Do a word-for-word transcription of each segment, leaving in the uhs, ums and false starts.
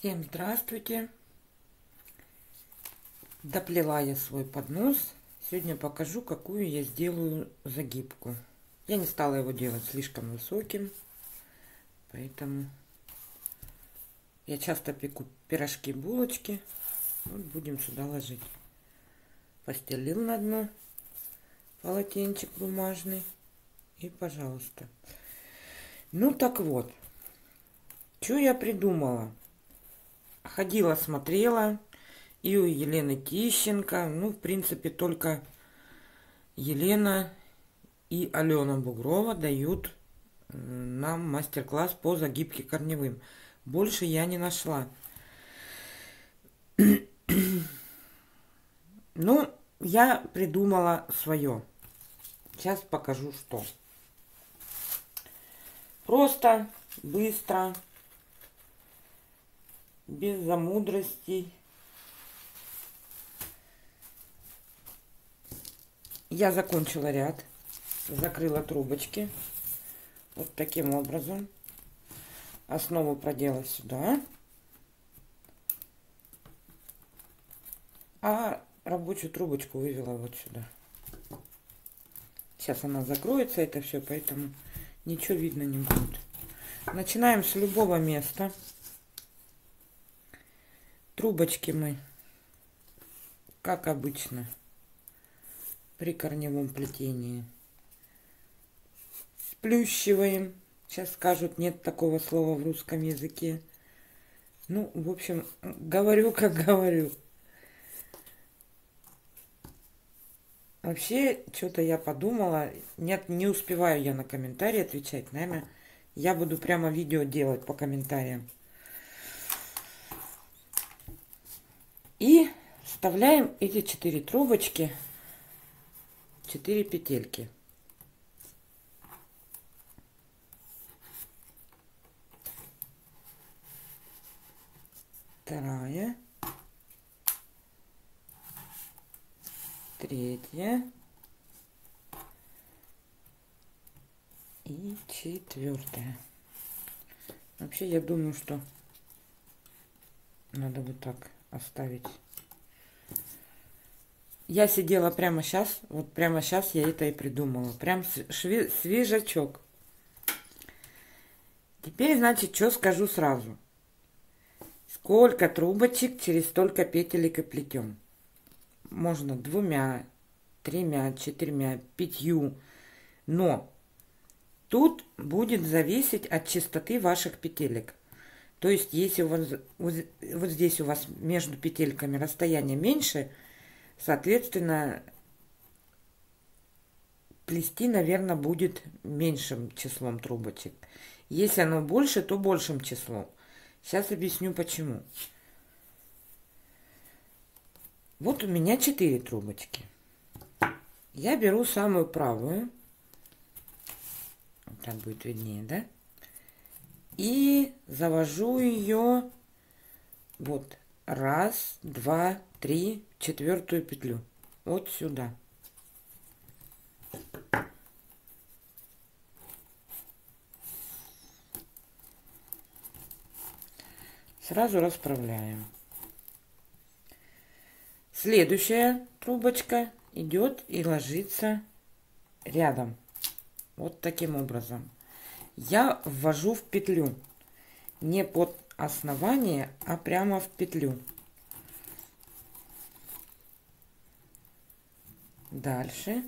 Всем здравствуйте! Доплела я свой поднос. Сегодня покажу, какую я сделаю загибку. Я не стала его делать слишком высоким, поэтому я часто пеку пирожки, булочки. Вот будем сюда ложить. Постелил на дно полотенчик бумажный и, пожалуйста. Ну так вот, что я придумала? Ходила, смотрела и у Елены Тищенко. Ну, в принципе, только Елена и Алена Бугрова дают нам мастер-класс по загибке корневым. Больше я не нашла. Ну, я придумала свое. Сейчас покажу, что. Просто, быстро, без замудростей. Я закончила ряд, закрыла трубочки вот таким образом. Основу проделала сюда, а рабочую трубочку вывела вот сюда. Сейчас она закроется, это все, поэтому ничего видно не будет. Начинаем с любого места. Трубочки мы, как обычно, при корневом плетении сплющиваем. Сейчас скажут, нет такого слова в русском языке. Ну, в общем, говорю, как говорю. Вообще, что-то я подумала. Нет, не успеваю я на комментарии отвечать. Наверное, я буду прямо видео делать по комментариям. И вставляем эти четыре трубочки, четыре петельки. Вторая, третья и четвертая. Вообще, я думаю, что надо вот так оставить. Я сидела прямо сейчас, вот прямо сейчас я это и придумала. Прям свежачок. Теперь, значит, что скажу сразу. Сколько трубочек, через столько петелек и плетем. Можно двумя, тремя, четырьмя, пятью. Но тут будет зависеть от частоты ваших петелек. То есть, если у вас, вот, вот здесь у вас между петельками расстояние меньше, соответственно, плести, наверное, будет меньшим числом трубочек. Если оно больше, то большим числом. Сейчас объясню, почему. Вот у меня четыре трубочки. Я беру самую правую. Так будет виднее, да? И завожу ее вот раз, два, три, четвертую петлю. Вот сюда. Сразу расправляем. Следующая трубочка идет и ложится рядом. Вот таким образом. Я ввожу в петлю. Не под основание, а прямо в петлю. Дальше.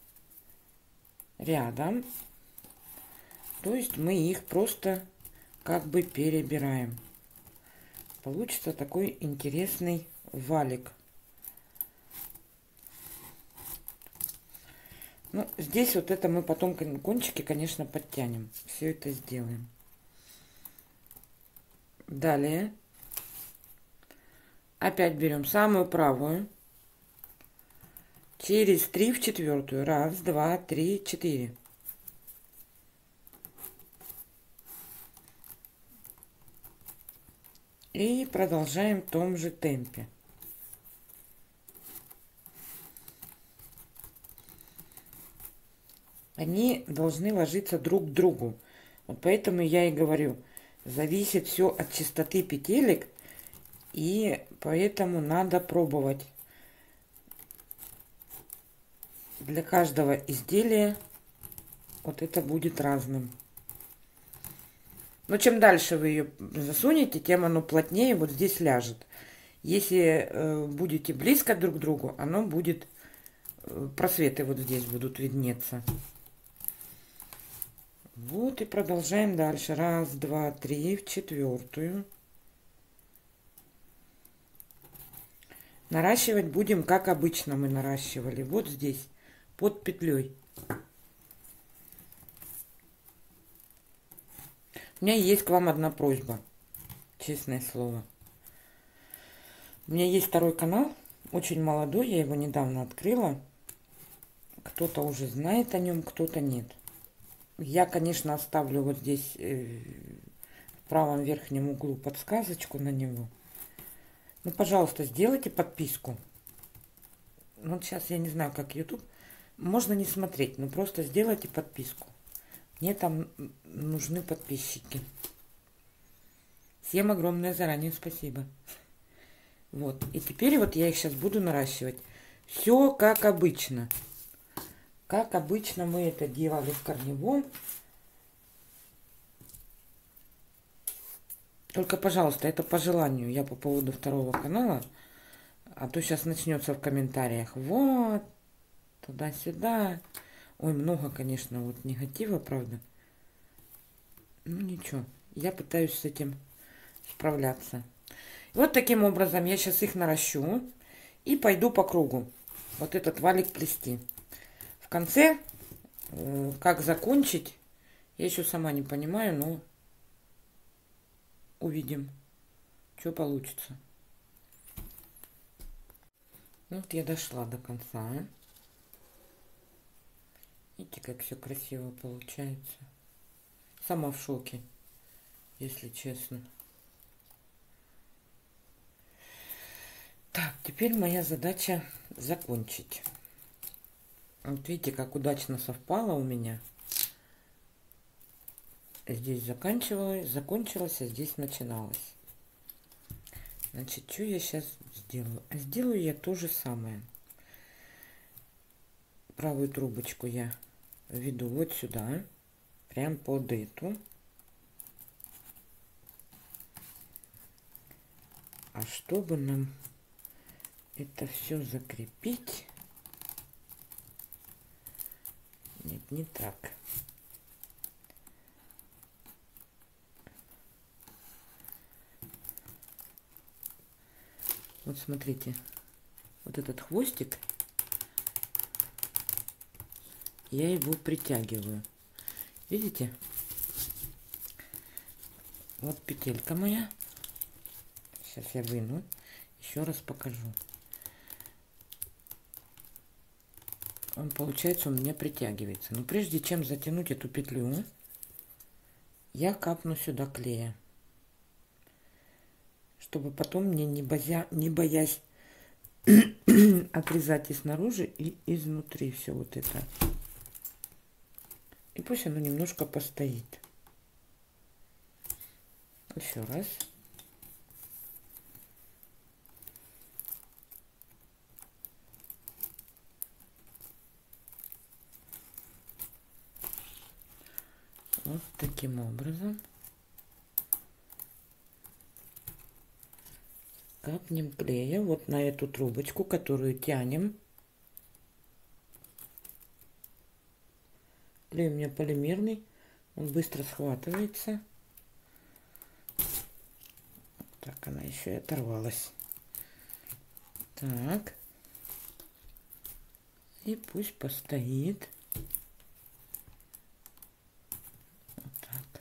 Рядом. То есть мы их просто как бы перебираем. Получится такой интересный валик. Ну, здесь вот это мы потом кончики, конечно, подтянем. Все это сделаем. Далее. Опять берем самую правую. Через три в четвертую. Раз, два, три, четыре. И продолжаем в том же темпе. Они должны ложиться друг к другу. Вот поэтому я и говорю, зависит все от частоты петелек, И поэтому надо пробовать. Для каждого изделия вот это будет разным. Но чем дальше вы ее засунете, тем оно плотнее вот здесь ляжет. Если э, будете близко друг к другу, оно будет, э, просветы вот здесь будут виднеться. Вот и продолжаем дальше. Раз, два, три, в четвертую. Наращивать будем, как обычно мы наращивали. Вот здесь, под петлей. У меня есть к вам одна просьба, честное слово. У меня есть второй канал, очень молодой, я его недавно открыла. Кто-то уже знает о нем, кто-то нет. Я, конечно, оставлю вот здесь э, в правом верхнем углу подсказочку на него. Ну, пожалуйста, сделайте подписку. Вот сейчас я не знаю, как YouTube. Можно не смотреть, но просто сделайте подписку. Мне там нужны подписчики. Всем огромное заранее спасибо. Вот. И теперь вот я их сейчас буду наращивать. Все как обычно. Как обычно мы это делали в корневом. Только, пожалуйста, это по желанию. Я по поводу второго канала. А то сейчас начнется в комментариях. Вот. Туда-сюда. Ой, много, конечно, вот негатива, правда. Ну, ничего. Я пытаюсь с этим справляться. И вот таким образом я сейчас их наращу. И пойду по кругу. Вот этот валик плести. В конце, э, как закончить, я еще сама не понимаю, но увидим, что получится. Вот я дошла до конца. Видите, как все красиво получается. Сама в шоке, если честно. Так, теперь моя задача закончить. Вот видите, как удачно совпало у меня. Здесь заканчивалось, закончилось, а здесь начиналось. Значит, что я сейчас сделаю? А сделаю я то же самое. Правую трубочку я веду вот сюда, прям под эту. А чтобы нам это все закрепить... Нет, не так. Вот смотрите, вот этот хвостик, я его притягиваю. Видите? Вот петелька моя. Сейчас я выну. Еще раз покажу. Он, получается, у меня притягивается. Но прежде чем затянуть эту петлю, я капну сюда клея. Чтобы потом мне, не, боя, не боясь отрезать и снаружи, и изнутри все вот это. И пусть оно немножко постоит. Еще раз. Вот таким образом. Капнем клея вот на эту трубочку, которую тянем. Клей у меня полимерный, он быстро схватывается. Так, она еще и оторвалась. Так. И пусть постоит. Вот так.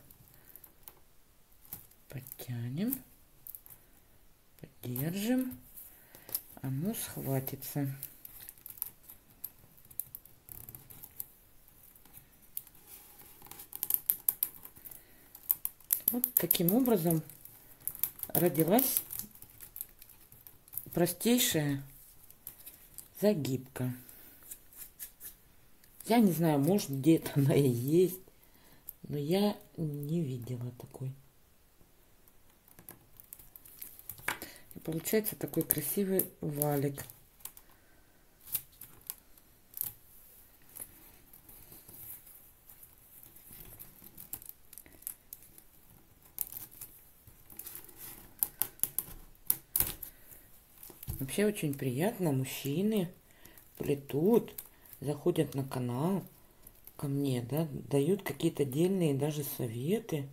Подтянем. Держим, оно схватится. Вот таким образом родилась простейшая загибка. Я не знаю, может, где-то она и есть, но я не видела такой. получается такой красивый валик. Вообще очень приятно, мужчины плетут, заходят на канал ко мне, да, дают какие-то отдельные даже советы.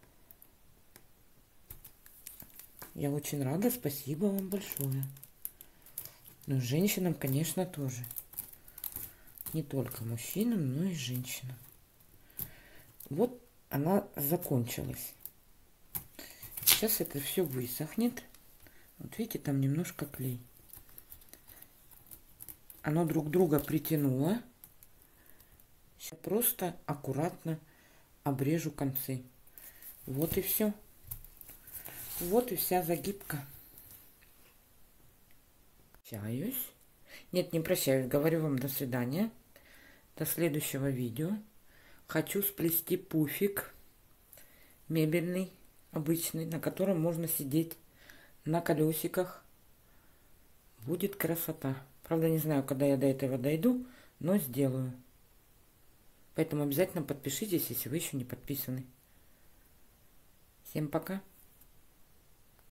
Я очень рада, спасибо вам большое. Ну, женщинам, конечно, тоже. Не только мужчинам, но и женщинам. Вот она закончилась. Сейчас это все высохнет. Вот видите, там немножко клей. Оно друг друга притянуло. Сейчас просто аккуратно обрежу концы. Вот и все. Вот и вся загибка. Прощаюсь. Нет, не прощаюсь. Говорю вам до свидания. До следующего видео. Хочу сплести пуфик мебельный, обычный, на котором можно сидеть на колесиках. Будет красота. Правда, не знаю, когда я до этого дойду, но сделаю. Поэтому обязательно подпишитесь, если вы еще не подписаны. Всем пока.